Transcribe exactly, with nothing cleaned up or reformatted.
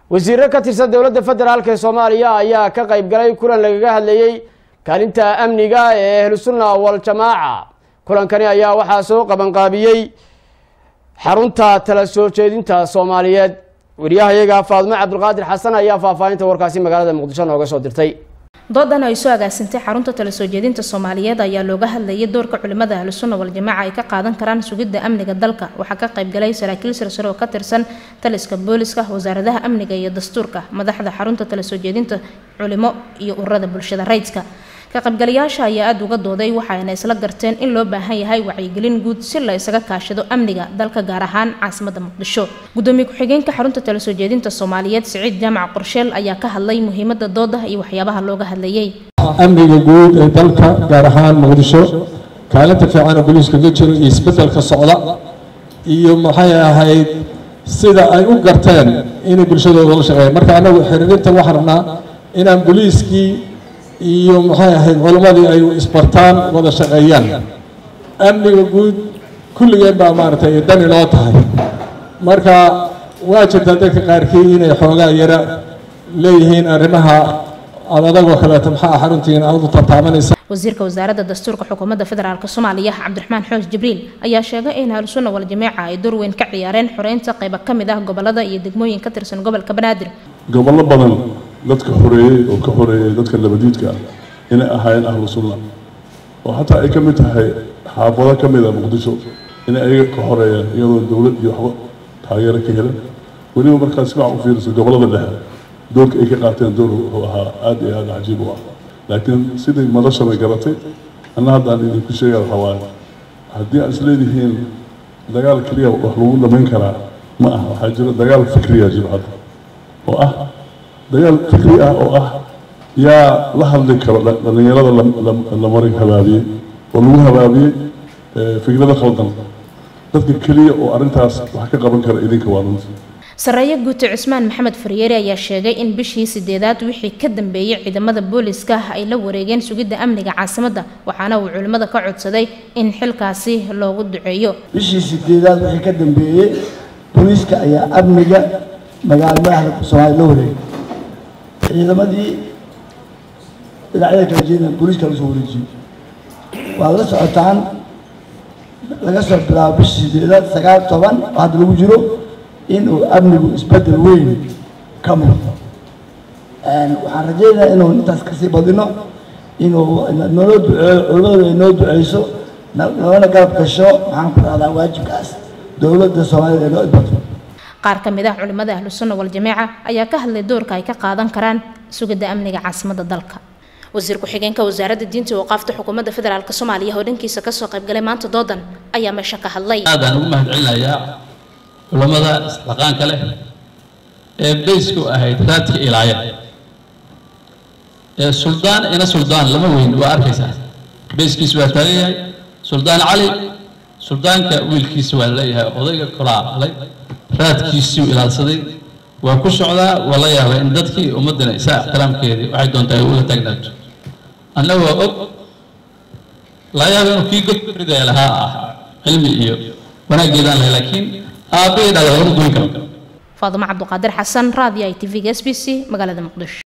wasiirro ka tirsan dawladda federaalka ee Soomaaliya ayaa ka qayb galay kulan lagaga hadlayay kaalinta amniga ee Ehelul Suna wal Jamaaca. kulankani ayaa waxaa soo qaban qaabiyay xarunta tala soo jeedinta Soomaaliyeed. wariyahayaga Faadma Cabdulqaadir Xasan ayaa faahfaahinta warkaasi magaalada Muqdisho nooga soo dirtay. doodan ay soo agaasintay xarunta tala soo jeedinta Soomaaliyeed ayaa looga hadlayay doorka culimada Ehelul Suna wal Jamaaca ay ka qaadan karaan sugidda amniga dalka. waxaa ka qayb galay saraakiil sare oo ka tirsan taliska booliska, wasaaradaha amniga iyo dastuurka, madaxda xarunta tala soo jeedinta culimo iyo ururada bulshada rayidka. ka qaybgalayaasha ayaa aad uga dooday waxayna isla garteen in loo baahan yahay wacyigelin guud si la isaga kaashado amniga dalka gaar ahaan caasimadda Muqdisho. gudoomiye ku-xigeenka xarunta tala soo jeedinta Soomaaliyeed Siciid Jaamac Qorsheel ayaa ka hadlay muhiimadda dooda iyo waxyaabaha looga hadlayay. amniga guud ee dalka gaar ahaan Muqdisho kaalinta fiican ee booliska ka jiro iyo isbeddelka socda iyo maxay ahayd sida ay u garteen inay bulshadooda la shaqeeyaan. marka anagu xiriirinta waxaan rabnaa inaan booliskii iyo maxay ahayd culimadii ay isbartaan wada shaqeeyaan. amniga guud kulligeen baa maaragtay dani loo tahay. marka waa jirtaa dadka qaarkii inay xoogaa yara leeyihiin arrimaha adagoo kaleeto maxaa xaruntiin aad u tartaamanaysa. wasiirka wasaaradda dastuurka xukuumadda federaalka Soomaaliya Cabdiraxmaan Xoos Jibriil ayaa sheegay in Ehelul Suna wal Jamaaca ay door weyn ka ciyaareen xoreynta qayb ka mid ah gobolada iyo degmooyin ka tirsan gobolka Banaadir. gobollo badan dadka xoreeyay oo ka xoreeyay dadka labadiidka inay ahaayeen Ehelul Suna oo hatta ay ka mid tahay xaafado ka mid ah Muqdisho inay ayaga ka xoreeyeen iyadoo dawlad iyo waxba taageero ka heleen. weliba markaas wax u fiirso gobolada dhexe doorka ay ka qaateen door wuxuu ahaa aad iyo aad cajiib u ah. laakiin sidii madasha bay garatay anna haddaan idinku sheegaya waxaa waaye haddii aad isleedihiin dagaal keliya wax lagu dhamayn karaa ma aha. waxaa jira dagaal fikriya jiro hadda oo ah dagaal fikri ah oo ah yaa la hadli karo dhallinyarada la marin habaabiyey oo lagu habaabiyey fikrada khaldan. dadka keliya oo arrintaas wax ka qaban kara idinka waa runtii. sareeyo guuti Cusmaan Maxamed Faryeeri ayaa sheegay in bishii sideedaad wixii ka dambeeyay ciidamada booliska ay la wareegeen sugidda amniga caasimadda, waxaana uu culimada ka codsaday in xilkaasi loogu duceeyo. bishii sideedaad wixii ka dambeeyay booliska ayaa amniga magaalada Soomaaliya la wareegay. ciidamadii dhinacyada kala jeedina booliska la soo wareejiyay. waa la socotaan laga soo bilaabo bishii sideedaad sagaal iyo toban hadda lagu jiro inuu amnigu isbedel weyn ka muuqdo. waxaan rajaynayaa inuu intaas kasii badino, inuu noo duceeyo, culimadu ay noo duceyso, noona garab gasho. maxaan ku dhahdaa waajibkaas dowladda Soomaaliya ee loo idbato. qaar ka mid ah culimada Ehelul Suna wal Jamaaca ayaa ka hadlay doorka ay ka qaadan karaan sugidda amniga caasimadda dalka. wasiir ku-xigeenka wasaaradda diinta iyo waqaafta xukuumadda federaalka Soomaaliya oo dhankiisa ka soo qayb galay maanta doodan ayaa meesha ka hadlay. aadaan ugu mahadcelinayaa culimada isxilqaanka leh ee beysku ahayd raadka ilaaya ee suldaan ina suldaan lama weyn waa arkaysaa beyskiisu waa taagan yahay. suldaan cali suldaanka wiilkiisa waa leeyahay odayga kulaalay raadkiisii ilaalsaday waa ku socdaa. waa la yaabay in dadkii ummadana isaa ixtiraamkeedii waxay doontaa ay uga taagnaato. anna waa og la yaabay inuu kii godridaya lahaa ah cilmi iyo wanaageedaan lahay laakiin aabbeed ayaa lagu goyn karo. Faadma Cabdulqaadir Xasan, raadiyo I T V S B C magaalada Muqdisho.